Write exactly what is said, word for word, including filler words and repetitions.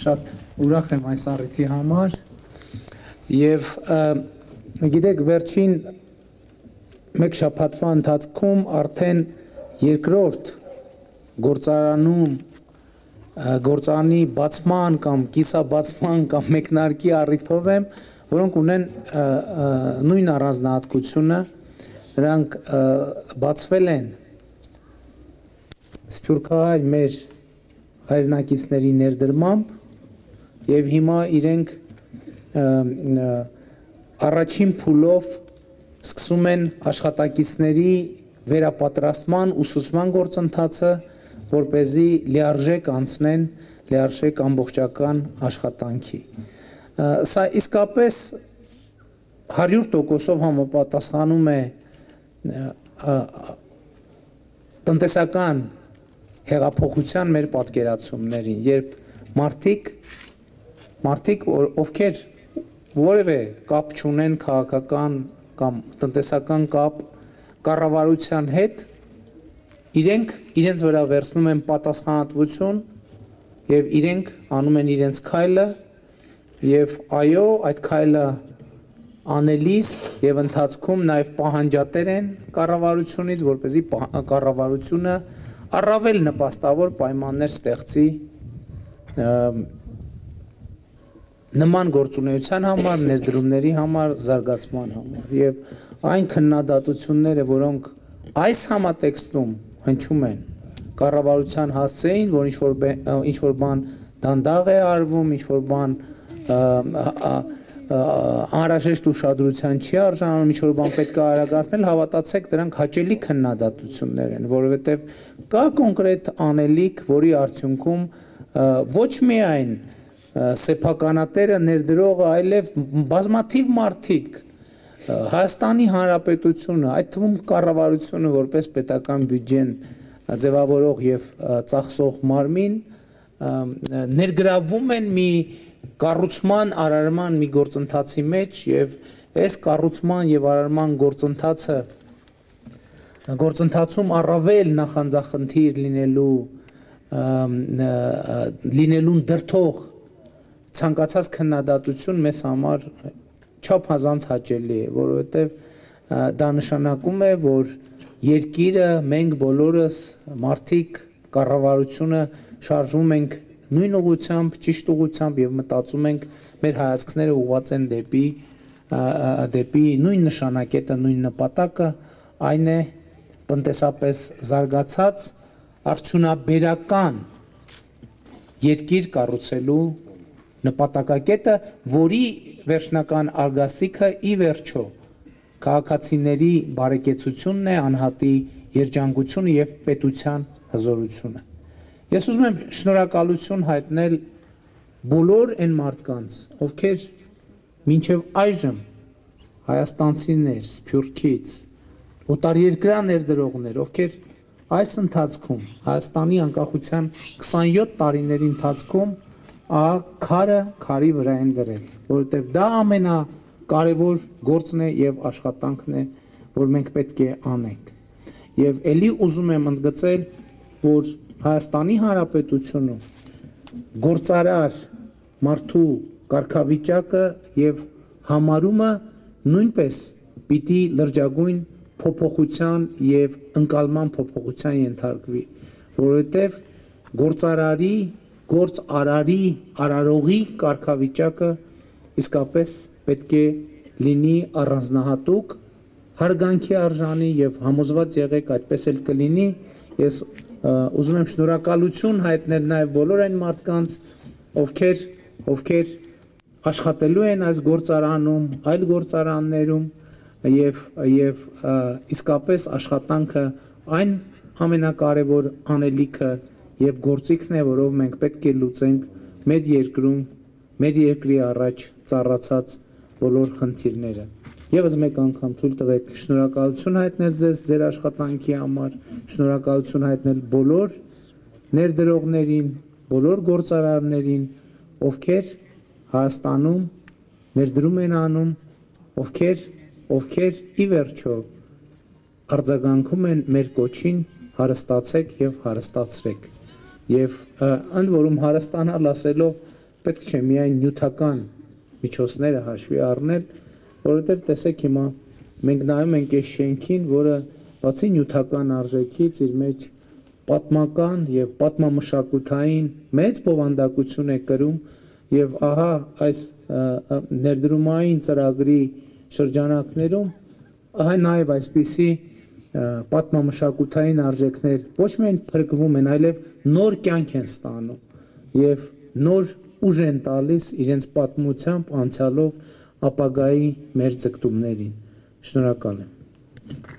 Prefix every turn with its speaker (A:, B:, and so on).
A: շատ ուրախ եմ այս առիթի համար եւ գիտեք վերջին մեկ շաբաթվա ընթացքում արդեն երկրորդ գործարանում գործարանի բացման կամ կիսաբացման կամ մեկնարկի առիթով եմ, որոնք ունեն նույն առանձնահատկությունը, նրանք բացվել են Սփյուռքահայ մեր հայրենակիցների ներդրմամբ եւ հիմա իրենք առաջին փուլով սկսում են աշխատակիցների վերապատրաստման ուսուցման գործընթացը, որպեսզի լիարժեք անցնեն լիարժեք ամբողջական աշխատանքի։ Սա իսկապես հարյուր տոկոսով համապատասխանում է տնտեսական հեղափոխության մեր պատկերացումներին, երբ մարդիկ, մարդիկ, ովքեր որևէ կապ չունեն քաղաքական կամ տնտեսական կապ կառավարության հետ, իրենք իրենց վրա վերցնում են պատասխանատվություն եւ իրենք անում են իրենց քայլը եւ այո, այդ քայլը անելիս եւ ընթացքում նաեւ պահանջատեր են կառավարությունից, որպեսզի կառավարությունը առավել նպաստավոր պայմաններ ստեղծի նման գործունեության համար, ներդրումների համար, զարգացման համար եւ այն քննադատությունները, որոնք այս համատեքստում հնչում են կառավարության հասցեին, որ ինչ-որ ինչ-որ բան դանդաղ է արվում, ինչ-որ բան անհրաժեշտ ուշադրության չի արժանանում, ինչ-որ բան պետք է արագացնել, հավատացեք, դրանք հաճելի քննադատություններ են, որովհետև կա կոնկրետ անելիք, որի արդյունքում ոչ միայն սեփականատերը, ներդրողը, այլև բազմաթիվ մարդիկ, Հայաստանի Հանրապետությունը, այդ թվում կառավարությունը որպես պետական բյուջեն ձևավորող եւ ծախսող մարմին ներգրավվում են մի կառուցման արարման մի գործընթացի մեջ եւ այս կառուցման եւ արարման գործընթացը գործընթացում առավել նախանձախնդիր լինելու լինելուն դրթող ցանկացած քննադատություն մեզ համար չափազանց հաճելի է, որովհետեւ դա նշանակում է, որ երկիրը մենք բոլորս մարդիկ կառավարությունը շարժվում ենք նույն ուղղությամբ, ճիշտ ուղղությամբ եւ մտածում ենք մեր հայացքները ուղղված են դեպի դեպի նույն նշանակետը, նույն նպատակը, այն է տնտեսապես զարգացած արդյունաբերական երկիր կառուցելու նպատակակետը, որի վերջնական արգասիքը ի վերջո քաղաքացիների բարեկեցությունն է, անհատի երջանկությունը եւ պետության հզորությունը։ Ես ուզում եմ շնորհակալություն հայտնել բոլոր այն մարդկանց, ովքեր մինչև այժմ հայաստանցիներ, Սփյուռքից, օտարերկրյա ներդրողներ, ովքեր այս ընթացքում Հայաստանի անկախության քսանյոթ տարիների ընթացքում քարը քարի վրա են դրել, որովհետև դա ամենակարևոր գործն է եւ աշխատանքն է, որ մենք պետք է անենք։ Եվ ելի ուզում եմ ընդգծել, որ Հայաստանի Հանրապետությունը գործարար մարդու կարգավիճակը եւ համարումը նույնպես պիտի լրջագույն փոփոխության եւ ընկալման փոփոխության ենթարկվի, որովհետեւ գործարարի, գործարարի, արարողի կարգավիճակը իսկապես պետք է լինի առանձնահատուկ, հարգանքի արժանի եւ համոզված եղեք այդպես էլ կլինի։ Ես ուզում եմ շնորհակալություն հայտնել նաեւ բոլոր այն մարդկանց, ովքեր ովքեր աշխատելու են այս գործարանում, այլ գործարաններում եւ եւ իսկապես աշխատանքը այն ամենակարևոր անելիքը եւ գործիքն է, որով մենք պետք է լուծենք մեր երկրում, մեր երկրի առաջ ծառացած բոլոր խնդիրները։ Եվս մեկ անգամ թույլ տվեք շնորհակալություն հայտնել ձեզ ձեր աշխատանքի համար, շնորհակալություն հայտնել բոլոր ներդրողներին, բոլոր գործարարներին, ովքեր Հայաստանում ներդրում են անում, ովքեր ովքեր ի վերջո արձագանքում են մեր կոչին հարստացեք եւ հարստացրեք։ Եվ ընդ որում հարստանալ ասելով պետք չէ միայն նյութական միջոցները հաշվի առնել, որովհետև տեսեք հիմա մենք նայում ենք այս շենքին, որը բացի նյութական արժեքից իր մեջ պատմական եւ պատմամշակութային մեծ բովանդակություն է կրում եւ ահա այս ներդրումային ծրագրի շրջանակներում ահա նաեւ այսպիսի պատմամշակութային արժեքներ ոչ միայն փրկվում են, այլև նոր կյանք են ստանում եւ նոր ուժ են տալիս իրենց պատմությամբ, անցյալով ապագայի մեր ձգտումներին։ Շնորհակալ եմ։